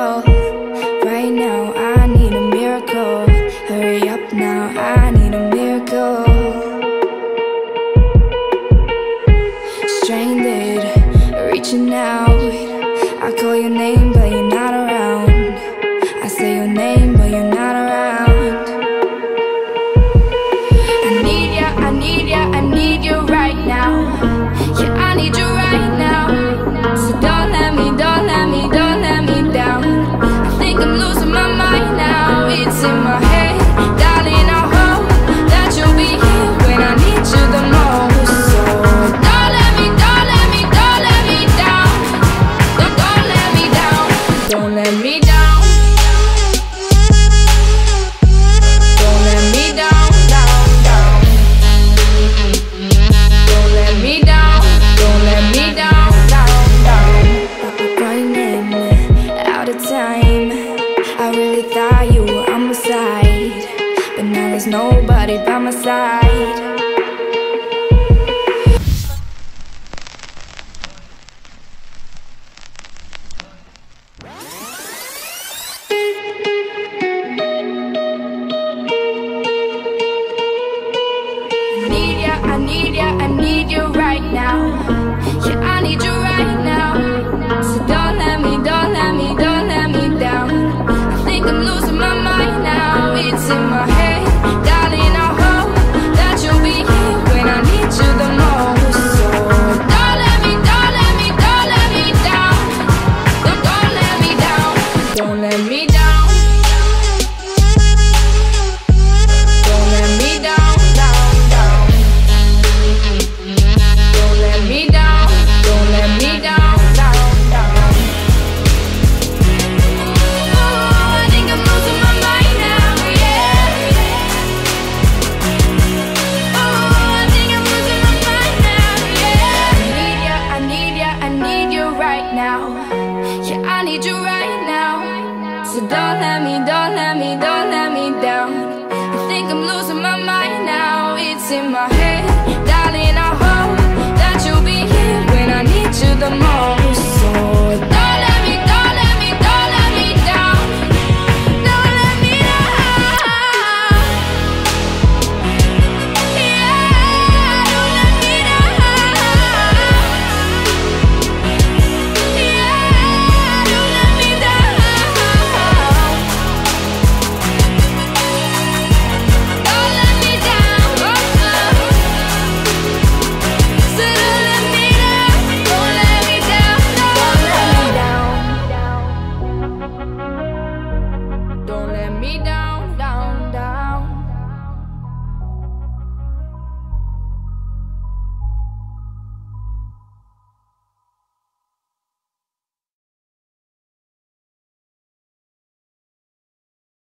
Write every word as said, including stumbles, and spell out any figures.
miracle. Right now, I need a miracle. Hurry up now, I need a miracle. Stranded, reaching out. I call your name, but you're not around. I say your name, but you're not around. I need ya, I need ya, I need you right now. Yeah, I need you right now. So don't let me, don't let me, don't let me down. I think I'm losing my mind now. It's in my head, darling, I hope that you'll be here when I need you the most. So don't let me, don't let me, don't let me down. Don't, don't let me down. Don't let me down. Don't let me down, down, down. Don't let me down. Don't let me down, down, down. Running out of time. I really thought you were on my side, but now there's nobody by my side. I need ya, I need ya, I need you right now. Yeah, I need you right now. So don't let me, don't let me, don't let me down. I think I'm losing my mind now. It's in my head, darling, I hope that you'll be here when I need you the most. So don't let me, don't let me, don't let me down. Don't, don't let me down. Don't let me down. Don't let me down, down, down. Don't let me down. Don't let me down, down, down. Oh, I think I'm losing my mind now, yeah. Oh, I think I'm losing my mind now, yeah. I need ya, I need ya, I need you right now. Yeah, I need you right now. So don't let me, don't let me, don't let me down. I think I'm losing my mind now. It's in my head, darling, I hope that you'll be here when I need you the most. So